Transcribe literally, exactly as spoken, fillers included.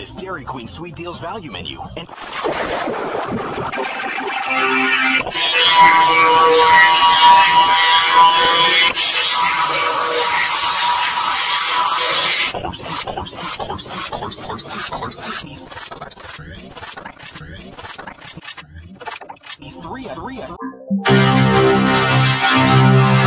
this Dairy Queen Sweet Deals value menu and three three